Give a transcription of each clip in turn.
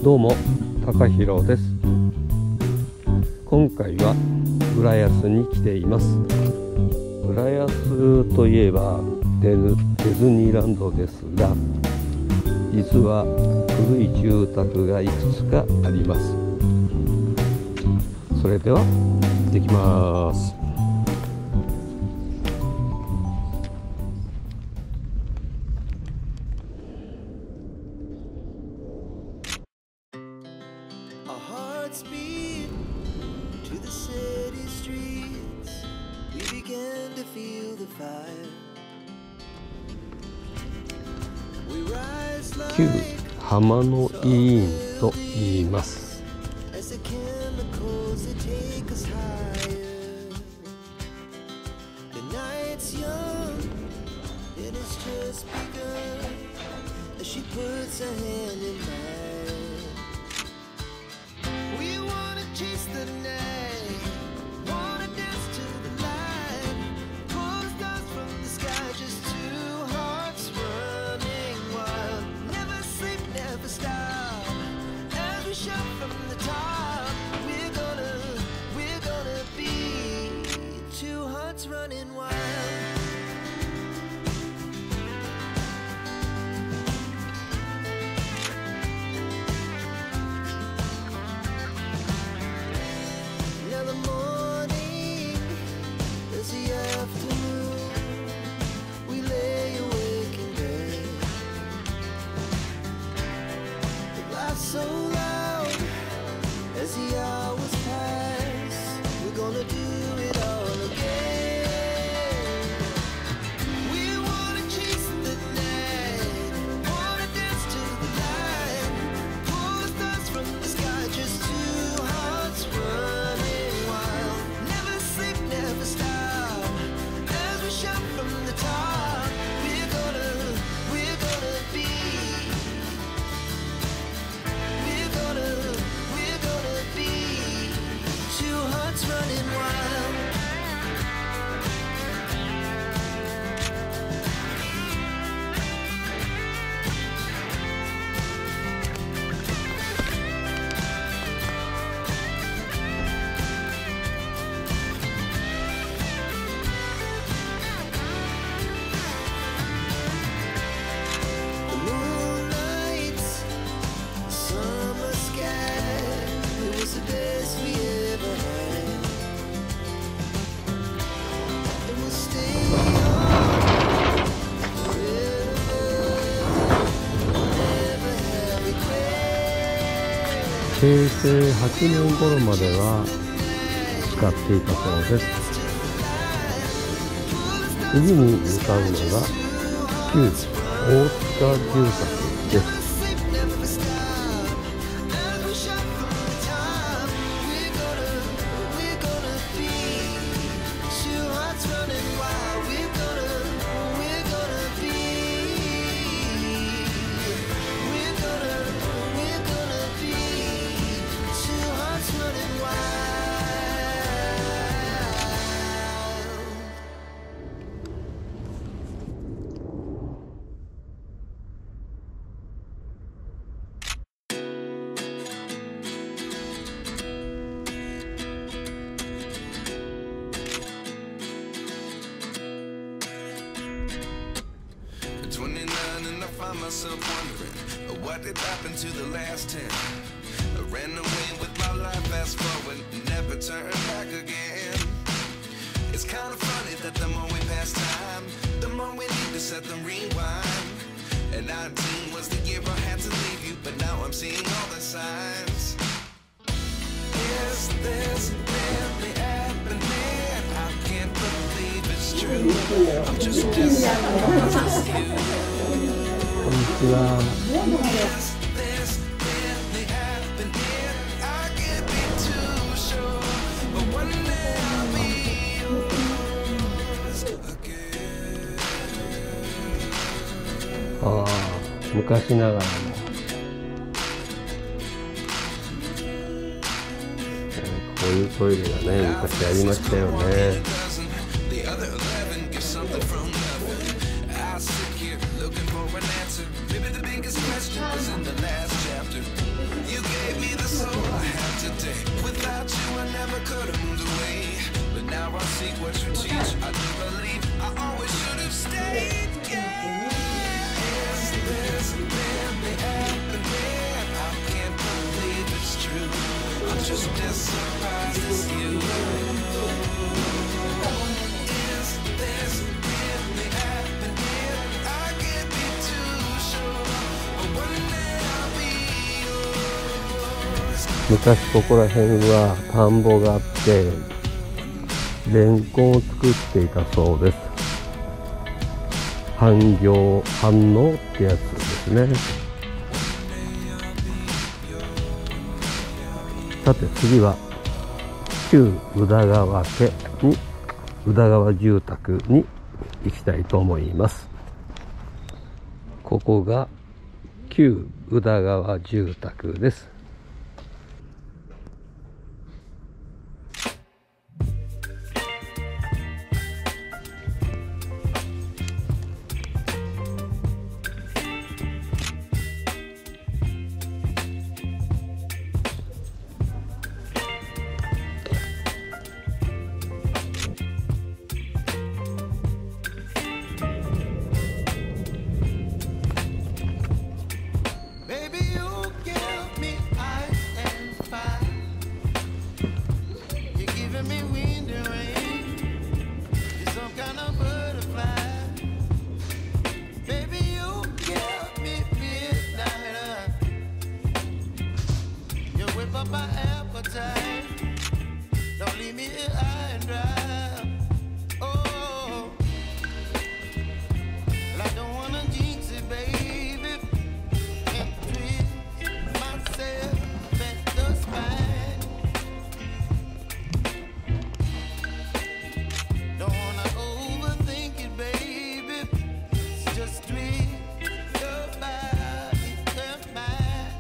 どうも、高弘です。今回は浦安に来ています。浦安といえばディズニーランドですが、実は古い住宅がいくつかあります。それでは行ってきます。 Speed to the city streets, we began to feel the fire. We rise 旧 like 浜の医院と言います。 as the chemicals that take us higher. The night's young and it's just begun as she puts her hand in mine. We wanna chase the night, wanna dance to the light, pull the stars from the sky, just two hearts running wild. Never sleep, never stop, as we shout from the top. We're gonna be two hearts running wild. Now the morning is the afternoon. We lay awake in bed. The laughs so loud as the hours pass. We're gonna do it all again. We wanna chase the night, wanna dance to the light, pull the stars from the sky, just two hearts running wild. Never sleep, never stop, as we shout from the top. We're gonna be, we're gonna be two hearts running wild. The moonlight, summer sky, it was the best we ever had. And we'll stay on forever, never have regret. 平成8年頃までは使っていたそうです。次に向かうのが旧大塚住宅です。 And I find myself wondering what did happen to the last 10. I ran away with my life, fast forward, never turn back again. It's kind of funny that the more we pass time, the more we need to set the rewind. And 19 was the year I had to leave you, but now I'm seeing all the signs. Is this really happening? I can't believe it's true. I'm just as surprised as you. こんにちは。 Is this really happening? I can't be too sure, but one day I'll be yours again. ああ、昔ながらのこういうトイレがね、昔ありましたよね。 The other 11 get something from nothing. I sit here looking for an answer. Maybe the biggest question was in the last chapter. You today. Without you, I never could have moved away. But now I see what you teach. I do believe I always should have stayed. Yeah. Is this really happening? I can't believe it's true. I'm just as surprised as you. Is this really happening? I can't be too sure. But one day I'll be yours. 昔ここら辺は田んぼがあってレンコンを作っていたそうです。飯農ってやつですね。さて次は旧宇田川家に宇田川住宅に行きたいと思います。ここが旧宇田川住宅です。 Don't leave me here high and dry. Oh, well, I don't wanna jinx it, baby. Can't twist myself at the spine. Don't wanna overthink it, baby. It's just twist your body and mine.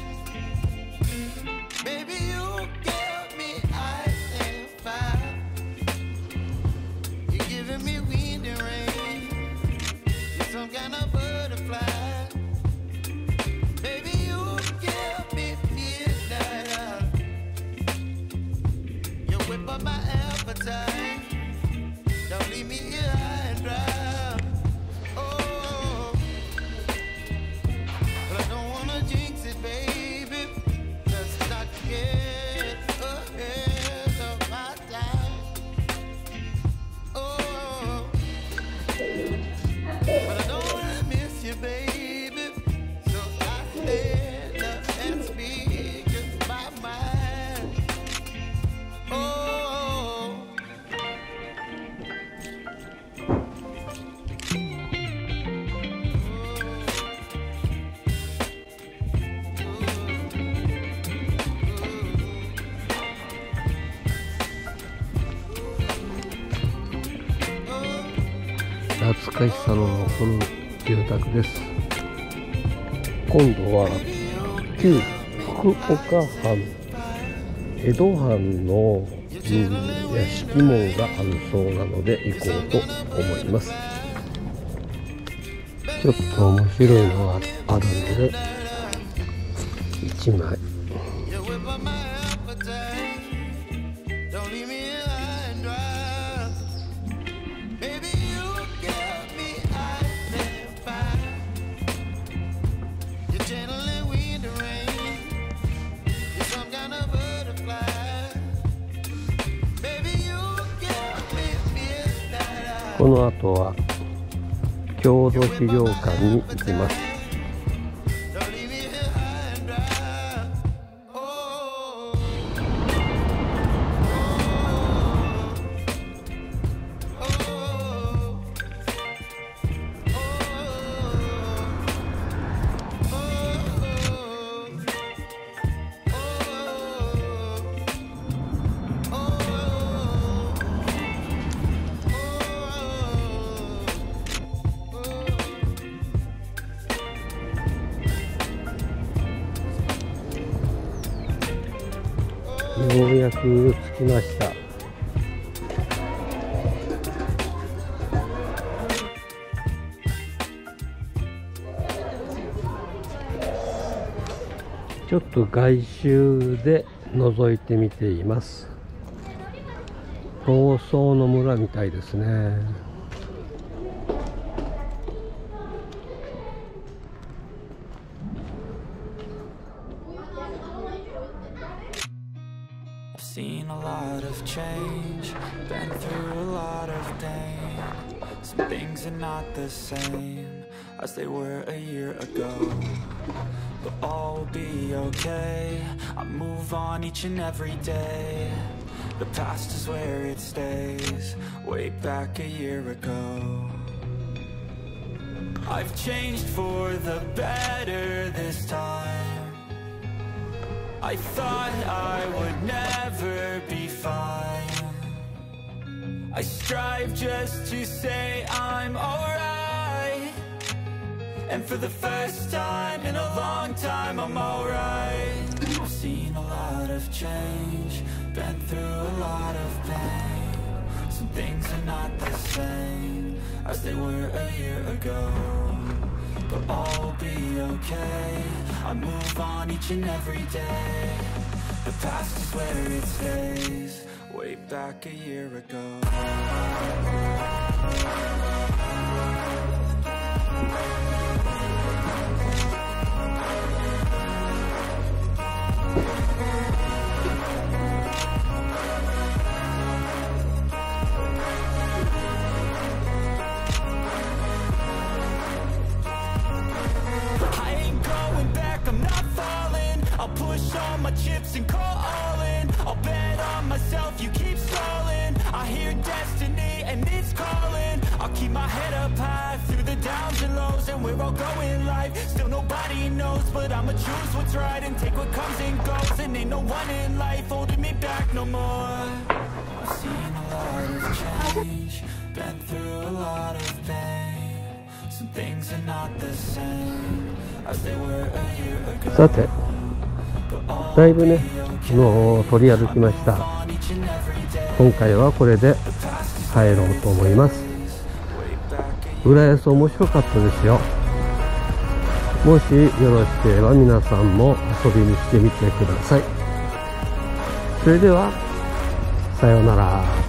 Baby, you give me ice and fire. You're giving me wind and rain. You're some kind of butterfly. Baby, you give me midnight. You whip up my appetite. Don't leave me here high and dry. Oh, but I don't wanna jinx it, baby. Let's not get ahead of my time. Oh, but I don't wanna miss you, baby. So I stand up and speak just my mind. Oh. 懐かしさの残る住宅です。今度は旧福岡藩江戸藩の、屋敷門があるそうなので行こうと思います。ちょっと面白いのがあるので1枚。 You whip up my appetite. Don't leave me here high and dry. Baby, you give me ice and fire. You're channeling wind and rain. You're some kind of butterfly. Baby, you give me midnight. この後は郷土資料館に行きます。 Don't leave me here high and dry. Oh, oh, oh, ようやく着きました。ちょっと外周で覗いてみています。房総の村みたいですね。 Seen a lot of change, been through a lot of pain. Some things are not the same as they were a year ago, but all will be okay. I move on each and every day. The past is where it stays, way back a year ago. I've changed for the better this time. I thought I would never be fine. I strive just to say I'm alright, and for the first time in a long time I'm alright. I've seen a lot of change, been through a lot of pain. Some things are not the same as they were a year ago, but all will be okay. I move on each and every day. The past is where it stays, way back a year ago. Push all my chips and call all in. I'll bet on myself, you keep stalling. I hear destiny and it's calling. I'll keep my head up high through the downs and lows, and we're all going life. Still nobody knows, but I'ma choose what's right and take what comes and goes. And ain't no one in life holding me back no more. I've seen a lot of change, been through a lot of pain. Some things are not the same as they were a year ago. さて、だいぶね、取り歩きました。今回はこれで帰ろうと思います。浦安面白かったですよ。もしよろしければ皆さんも遊びに来てみてください。それでは、さようなら。